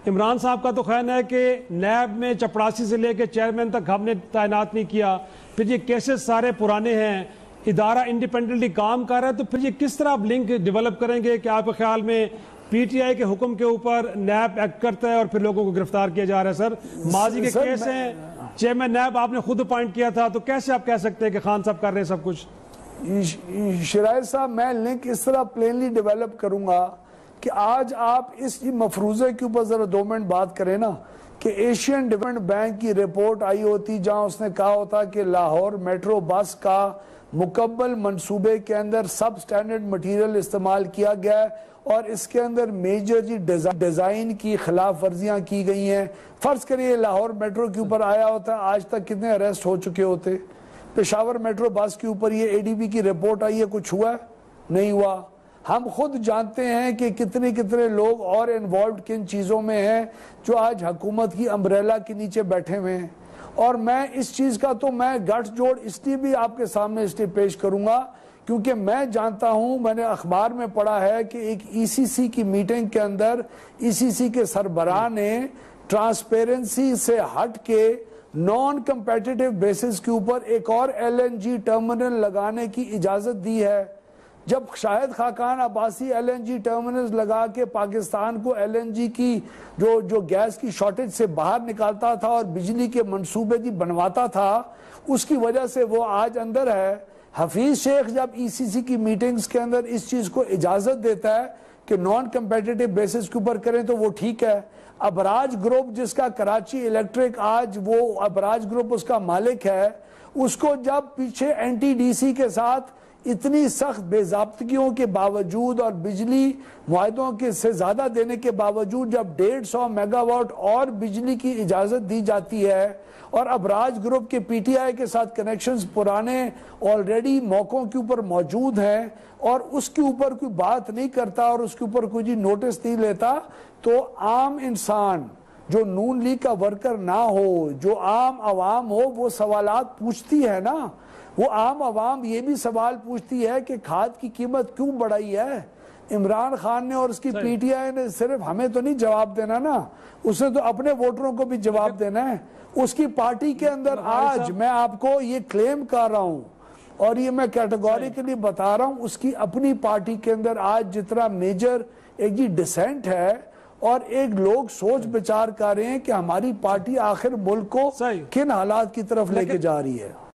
عمران صاحب کا تو خیال ہے کہ نیب میں چپڑاسی سے لے کے چیئرمین تک ہم نے تعینات نہیں کیا، پھر یہ کیسز سارے پرانے ہیں، ادارہ انڈیپینڈنٹلی کام کر رہا ہے، تو پھر یہ کس طرح آپ لنک ڈیولپ کریں گے کہ آپ کے خیال میں پی ٹی آئی کے حکم کے اوپر نیب ایکٹ کرتا ہے اور پھر لوگوں کو گرفتار کیا جا رہا ہے؟ سر ماضی کے کیس ہیں، چیئرمین نیب آپ نے خود اپوائنٹ کیا تھا، تو کیسے آپ کہہ سکتے ہیں کہ خان صاحب کر رہے ہیں سب کچھ؟ شرائر صاحب، میں لنک اس طرح پلینلی ڈیولپ کروں گا کہ آج آپ اس مفروضے کے اوپر ذرا 2 منٹ بات کریں نا، کہ ایشین ڈیولپمنٹ بینک کی رپورٹ آئی ہوتی جہاں اس نے کہا ہوتا کہ لاہور میٹرو بس کا مکمل منصوبے کے اندر سب سٹینڈرڈ مٹیریل استعمال کیا گیا ہے اور اس کے اندر میجر ڈیزائن کی خلاف ورزیاں کی گئی ہیں۔ فرض کریے لاہور میٹرو کے اوپر آیا ہوتا، آج تک کتنے اریسٹ ہو چکے ہوتے؟ پشاور میٹرو بس کے اوپر یہ اے ڈی بی کی رپورٹ آئی ہے، کچھ ہوا ہے؟ نہیں ہوا۔ ہم خود جانتے ہیں کہ کتنے لوگ اور انوالوڈ کن چیزوں میں ہیں جو آج حکومت کی امبریلا کے نیچے بیٹھے ہوئے ہیں، اور میں اس چیز کا تو میں گٹھ جوڑ اس لیے بھی آپ کے سامنے اس لیے پیش کروں گا کیونکہ میں جانتا ہوں، میں نے اخبار میں پڑھا ہے کہ ایک ای سی سی کی میٹنگ کے اندر ای سی سی کے سربراہ نے ٹرانسپیرنسی سے ہٹ کے نان کمپیٹیٹو بیسس کے اوپر ایک اور ایل این جی ٹرمینل لگانے کی اجازت دی ہے۔ جب Shahid Khaqan Abbasi L N G terminals لگا کے پاکستان کو ایل این جی کی جو گیس کی شارٹیج سے باہر نکالتا تھا اور بجلی کے منصوبے کی بنواتا تھا، اس کی وجہ سے وہ آج اندر ہے۔ حفیظ شیخ جب ای سی سی کی میٹنگز کے اندر اس چیز کو اجازت دیتا ہے کہ نان کمپیٹیٹو بیسس کے اوپر کریں تو وہ ٹھیک ہے۔ ابراج گروپ جس کا کراچی الیکٹرک آج وہ ابراج گروپ اس کا مالک ہے، اس کو جب پیچھے این ٹی ڈی سی کے ساتھ اتنی سخت بے ضابطگیوں کے باوجود اور بجلی معاہدوں کے سے زیادہ دینے کے باوجود جب 150 میگا واٹ اور بجلی کی اجازت دی جاتی ہے اور ابراج گروپ کے پی ٹی آئی کے ساتھ کنیکشنز پرانے آلریڈی موقعوں کے اوپر موجود ہیں اور اس کے اوپر کوئی بات نہیں کرتا اور اس کے اوپر کوئی نوٹس نہیں لیتا، تو عام انسان جو نون لیگ کا ورکر نہ ہو، جو عام عوام ہو، وہ سوالات پوچھتی ہے نا۔ وہ عام عوام یہ بھی سوال پوچھتی ہے کہ کھاد کی قیمت کیوں بڑھائی ہے؟ عمران خان نے اور اس کی پی ٹی آئی نے صرف ہمیں تو نہیں جواب دینا نا، اس نے تو اپنے ووٹروں کو بھی جواب دینا ہے۔ اس کی پارٹی کے اندر آج میں آپ کو یہ کلیم کر رہا ہوں اور یہ میں کیٹیگوریکلی بتا رہا ہوں، اس کی اپنی پارٹی کے اندر آج جتنا میجر ایک ڈسینٹ ہے اور ایک لوگ سوچ بچار کر رہے ہیں کہ ہماری پارٹی آخر ملک کو کن حالات کی طرف لے کے جا رہی ہے۔